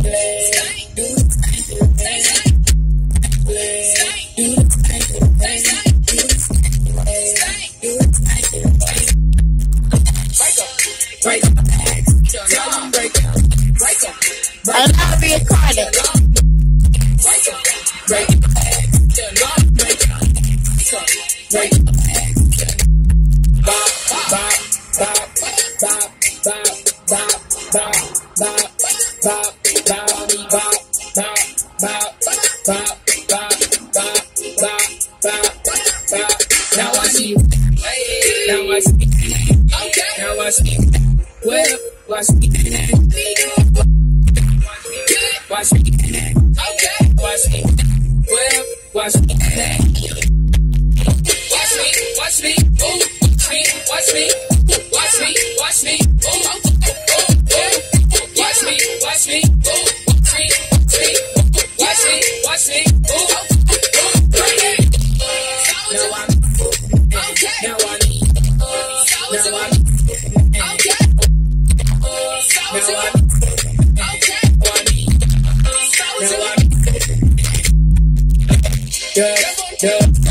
I love being recorded. Now I see. Now I see. Now I see. Well, watch me. Watch me. Okay. Watch me. Well, watch me. Watch me. Watch me. Ooh. Watch me. Watch me. Watch me. Ooh. Watch me. Watch me. Ooh. Watch me. Watch me. Ooh. Now I'm. Now I need. Now I need. Now I need.